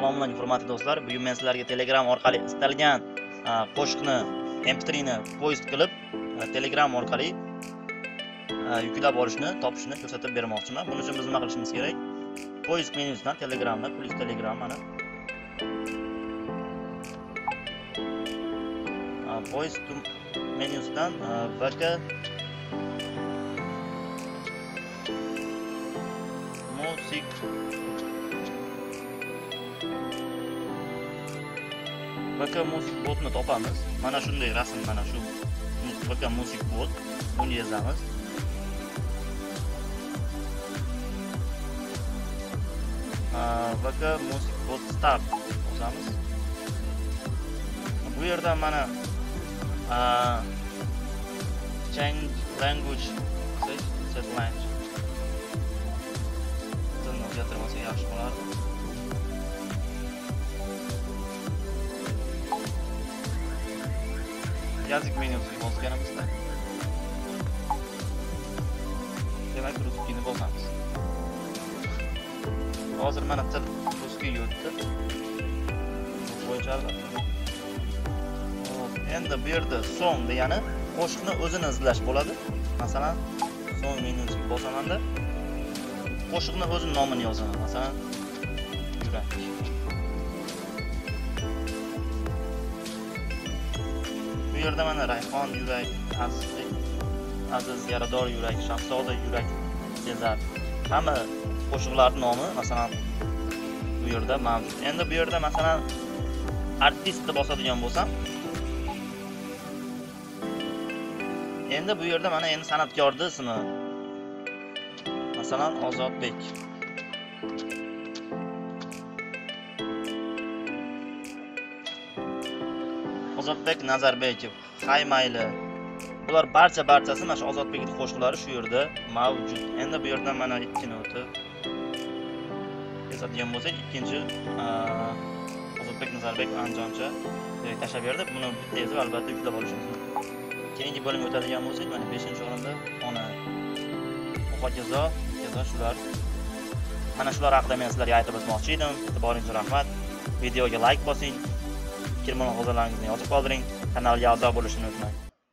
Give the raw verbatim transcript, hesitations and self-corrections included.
Assalomu alaykum hurmatli do'stlar. Bugun men sizlarga Telegram orqali istalgan qo'shiqni em pi tri ni post qilib Telegram orqali yuklab olishni, topishni ko'rsatib bermoqchiman. Buning uchun biz nima qilishimiz kerak? Post menyusidan Telegramni, plus Telegram mana. Post menyusidan vk music vk music botni topamiz. Mana shunday rasm, mana shu vk music bot. Buni yozamiz. vk music bot start yozamiz. Bu yerda mana change language set language tilni o'zgartirmasa yaxshi bo'lardi. Yozuq menyusiga bosganimizda demak ruskini bosamiz. Hozir mana til ruskiga o'tdi. Bo'yicha endi bu yerda song degani qo'shiqni o'zini izlash bo'ladi. Masalan, song menyusiga bosamanda qo'shiqni o'zining nomini yozaman. Masalan, yurak. Bu yerda mana Rayhon yurak, Azizlik, Aziz Yarador yurak, Shahzoda yurak Sezar. Hamma qo'shiqlarning nomi masalan bu yerda mavjud. Endi bu yerda masalan artistni bosadigan bo'lsam, endi bu yerda mana endi san'atkorning ismi. Masalan, Ozodbek. Ozodbek Nazarbekov, hay mayli. Bular barcha barchasi mana shu Ozodbekning qo'shiqlari shu yerda mavjud. Endi bu yerdan mana ikki nota yozadigan bo'lsak, ikkinchi Ozodbek Nazarbekov Anjoncha deb tashlab berdi. Buni bitta yozib albatta yuklab olishimiz mumkin. Keyingi bo'limga o'tadigan bo'lsak, mana beshinchi o'rinda ona hokazo, kazo shular. Mana shular haqida men sizlarga aytib o'tmoqchi edim. E'tiboringiz uchun rahmat. Videoga like bosing. Fikr-mulohazalaringizni yozib qoldiring. Kanalga a'zo bo'lishni unutmang.